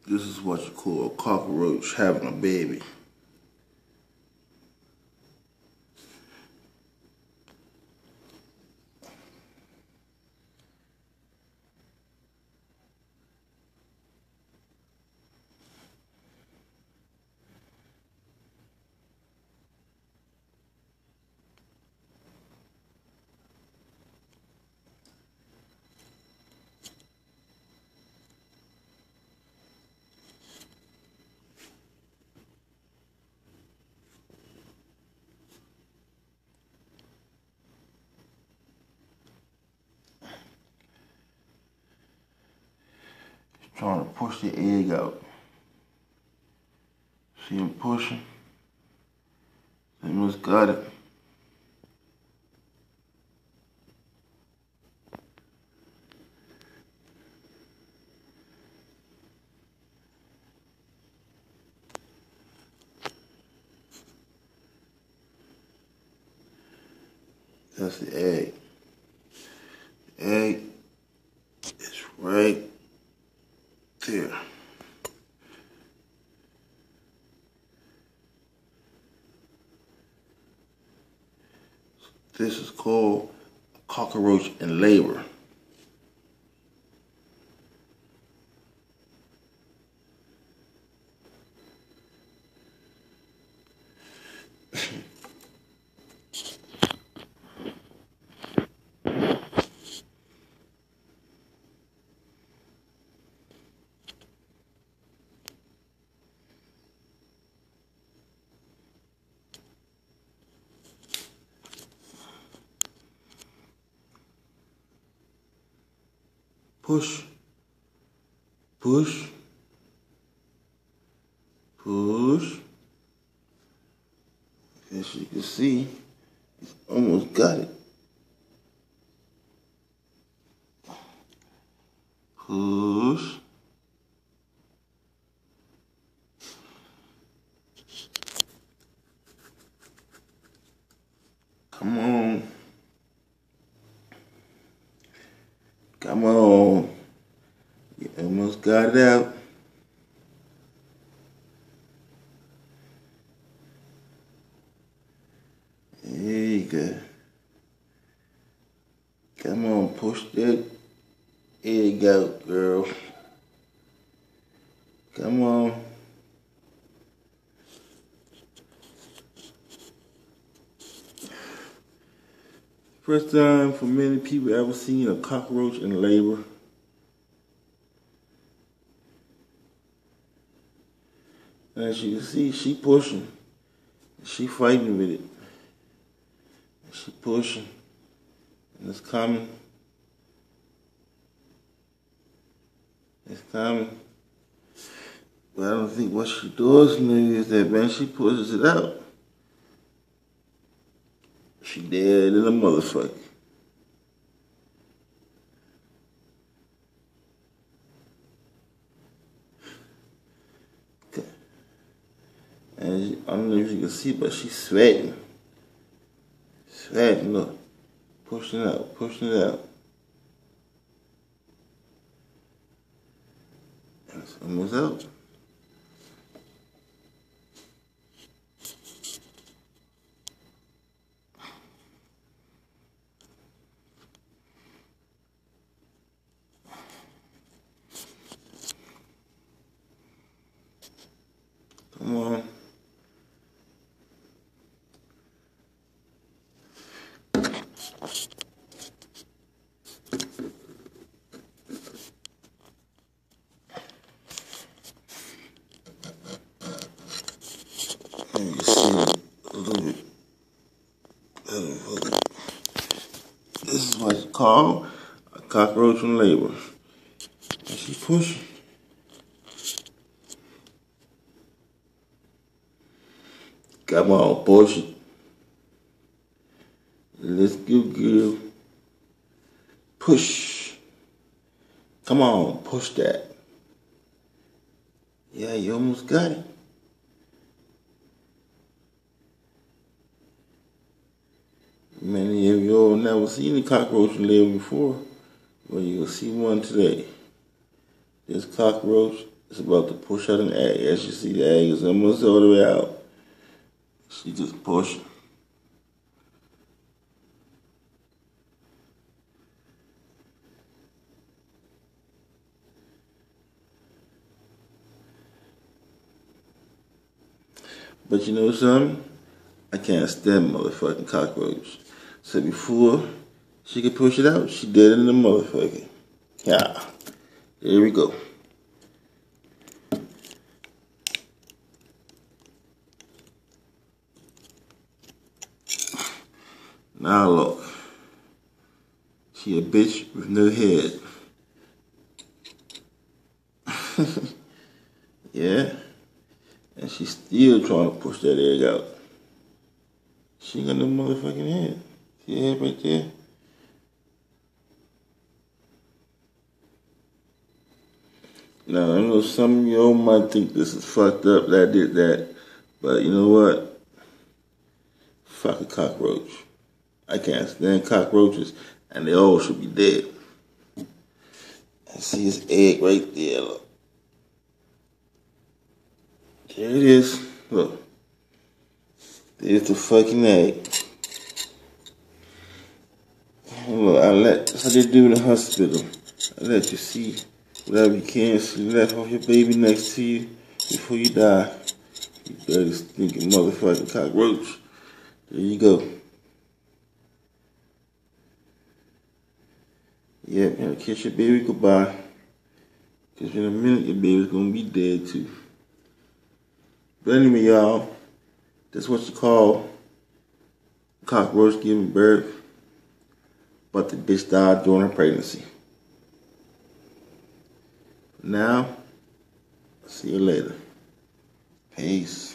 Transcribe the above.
This is what you call a cockroach having a baby. Trying to push the egg out. See him pushing? They must got it. That's the egg. The egg is right there. This is called a cockroach in labor. Push, push, push. As you can see, he's almost got it. Push. Come on. Come on. You almost got it out. There you go. Come on, push that egg out, girl. Come on. First time for many people ever seen a cockroach in labor. As you can see, she pushing. She fighting with it. She pushing. And it's coming. It's coming. But I don't think what she does maybe is that, man, she pushes it out. She dead in a motherfucker. Okay. And I don't know if you can see, but she's sweating. Sweating, look. Pushing it out, pushing it out. And it's almost out. Come on. You see a little bit. This is what you call a cockroach in labor. And she pushing. Come on, push it. Let's go, girl. Push. Come on, push that. Yeah, you almost got it. Many of you all never seen a cockroach live before. Well, you'll see one today. This cockroach It's about to push out an egg. As you see, the egg is almost all the way out. She just pushed. But you know something? I can't stand motherfucking cockroach. So before she could push it out, she did it in the motherfucking. Yeah. There we go. Now look. She a bitch with no head. Yeah. And she's still trying to push that egg out. She ain't got no motherfucking head. See her head right there? Now, I know some of y'all might think this is fucked up that I did that. But you know what? Fuck a cockroach. I can't stand cockroaches. And they all should be dead. I see his egg right there. Look. There it is. Look. There's the fucking egg. Look, that's how they do in the hospital. I let you see whatever you can see left off your baby next to you before you die. You dirty, stinking motherfucking cockroach. There you go. Yep, and kiss your baby goodbye. Because in a minute, your baby's going to be dead too. But anyway, y'all, that's what you call cockroach giving birth. But the bitch died during her pregnancy. Now, see you later. Peace.